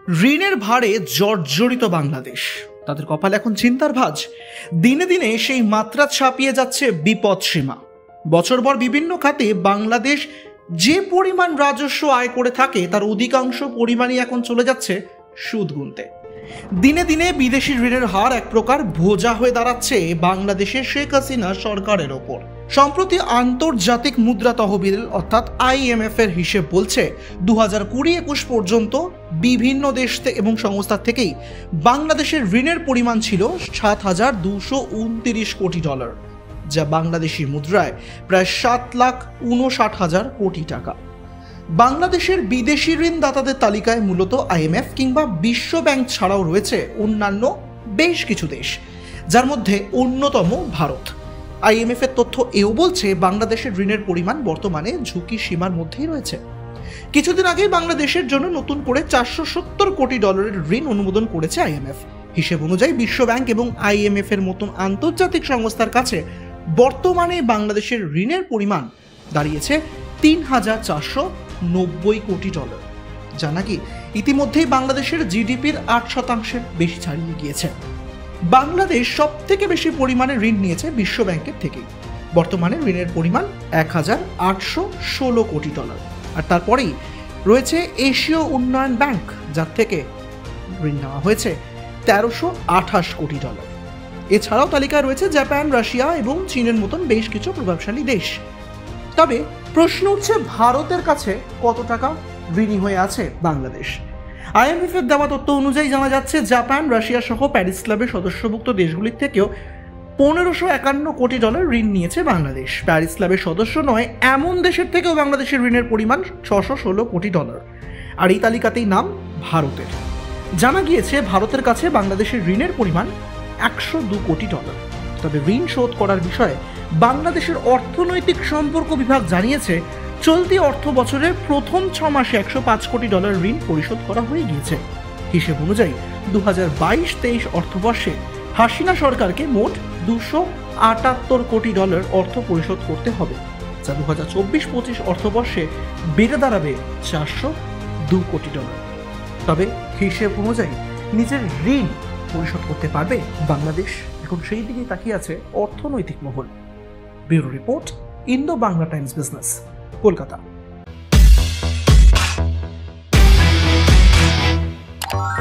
ঋণের ভারে জর্জরিত বাংলাদেশ। তাদের কপাল এখন চিন্তার ভাঁজ। দিনে দিনে সেই মাত্রা ছাপিয়ে যাচ্ছে বিপদ সীমা। বছরভর বিভিন্ন খাতে বাংলাদেশ যে পরিমাণ রাজস্ব আয় করে থাকে তার অধিকাংশ পরিমাণই এখন চলে যাচ্ছে সুদ গুনতে। দিনে দিনে বিদেশি ঋণের হার এক প্রকার বোঝা হয়ে দাঁড়াচ্ছে বাংলাদেশের শেখ হাসিনা সরকারের ওপর। সম্প্রতি আন্তর্জাতিক মুদ্রা তহবিল অর্থাৎ IMF এর হিসেব বলছে 2020-21 পর্যন্ত বিভিন্ন দেশ এবং সংস্থা থেকেই বাংলাদেশের ঋণের পরিমাণ ছিল 7,229 কোটি ডলার, যা বাংলাদেশি মুদ্রায় প্রায় 7,59,000 কোটি টাকা। বাংলাদেশের বিদেশি ঋণদাতাদের তালিকায় মূলত IMF কিংবা বিশ্ব ব্যাংক ছাড়াও রয়েছে অন্যান্য বেশ কিছু দেশ, যার মধ্যে অন্যতম ভারত। IMF এর তথ্য এও বলছে বাংলাদেশের ঋণের পরিমাণ বর্তমানে ঝুঁকি সীমার মধ্যেই রয়েছে। কিছুদিন আগেই বাংলাদেশের জন্য নতুন করে 470 কোটি ডলারের ঋণ অনুমোদন করেছে IMF। হিসেব অনুযায়ী বিশ্ব ব্যাংক এবং IMF এর মতন আন্তর্জাতিক সংস্থার কাছে বর্তমানে বাংলাদেশের ঋণের পরিমাণ দাঁড়িয়েছে 3,490 কোটি ডলার, যা নাকি ইতিমধ্যেই বাংলাদেশের GDP-র 8% বেশি ছাড়িয়ে গিয়েছে। বাংলাদেশ সব থেকে বেশি পরিমাণে ঋণ নিয়েছে বিশ্ব ব্যাংকের থেকে। বর্তমানে ঋণের পরিমাণ 1,816 কোটি ডলার। আর তারপরেই রয়েছে এশীয় উন্নয়ন ব্যাংক, যার থেকে ঋণ নেওয়া হয়েছে 1,328 কোটি ডলার। এছাড়াও তালিকায় রয়েছে জাপান, রাশিয়া এবং চীনের মতন বেশ কিছু প্রভাবশালী দেশ। তবে প্রশ্ন উঠছে, ভারতের কাছে কত টাকা ঋণী হয়ে আছে বাংলাদেশ? IMF এর দেওয়া তথ্য অনুযায়ী জানা যাচ্ছে জাপান, রাশিয়া সহ প্যারিস ক্লাবের সদস্যভুক্ত দেশগুলির থেকেও 1,551 কোটি ডলার ঋণ নিয়েছে বাংলাদেশ। প্যারিস ক্লাবের সদস্য নয় এমন দেশের থেকেও বাংলাদেশের ঋণের পরিমাণ 616 কোটি ডলার। আর এই তালিকাতেই নাম ভারতের। জানা গিয়েছে ভারতের কাছে বাংলাদেশের ঋণের পরিমাণ 102 কোটি ডলার। তবে ঋণ শোধ করার বিষয়ে বাংলাদেশের অর্থনৈতিক সম্পর্ক বিভাগ জানিয়েছে চলতি অর্থ বছরের প্রথম 6 মাসে 105 কোটি ডলার ঋণ পরিশোধ করা হয়ে গিয়েছে। হিসেব অনুযায়ী 2022-23 অর্থবর্ষে হাসিনা সরকারকে মোট 278 কোটি ডলার অর্থ পরিশোধ করতে হবে, যা 2024-25 অর্থবর্ষে বেড়ে দাঁড়াবে 402 কোটি ডলার। তবে হিসেব অনুযায়ী নিজের ঋণ পরিশোধ করতে পারবে বাংলাদেশ? এখন সেই দিকেই তাকিয়ে আছে অর্থনৈতিক মহল। Bureau report, Indo Bangla Times Business, Kolkata.